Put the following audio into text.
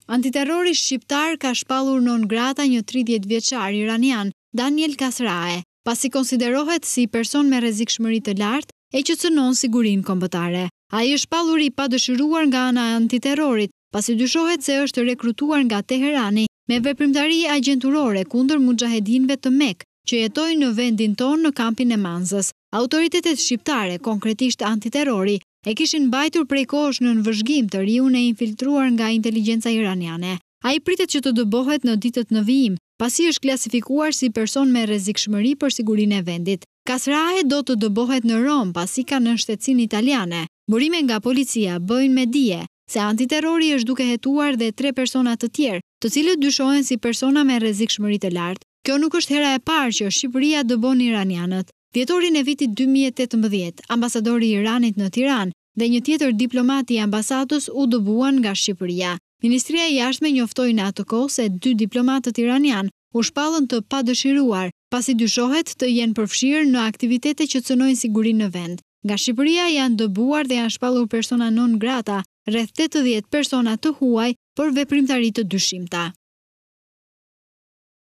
Antiterrori shqiptar ka shpallur non grata një 30 vjeçar iranian, Daniel Kasrae, pasi konsiderohet si person me rrezikshmëri të lartë e që cënon sigurinë kombëtare. Ai është shpallur i padëshiruar nga ana e antiterrorit, pasi dyshohet se është rekrutuar nga Teherani me veprimtari agjenturore kundër mujahedinëve të Mek, që jetojnë në vendin tonë në kampin e Manzës. Autoritetet shqiptare, konkretisht antiterrori, e kishin mbajtur prej kohësh në vëzhgim të riun e infiltruar nga inteligjenca iraniane. Ai pritet që të dëbohet në ditët në vijim, pasi është klasifikuar si person me rrezikshmëri për sigurinë e vendit. Kasrae do të dëbohet në Rom pasi ka nënshtetësinë italiane. Burime nga policia bëjnë me dije se antiterrori është duke hetuar dhe 3 persona të tjerë, të cilët dyshohen si persona me rrezikshmëri të lartë. Kjo nuk është hera e parë që Shqipëria dëbon iranianët. Dhjetorin e vitit 2018, ambasadori i Iranit në Tiranë dhe një tjetër diplomat i ambasadës u dëbuan nga Shqipëria. Ministria e Jashtme njoftoi në atë kohë se 2 diplomatët iranian u shpallën të padëshiruar, pasi dyshohet të jenë përfshirë në aktivitete që cënojnë sigurinë në vend. Nga Shqipëria janë dëbuar dhe janë shpallur persona non grata, rreth 80 persona të huaj për veprimtari të dyshimta.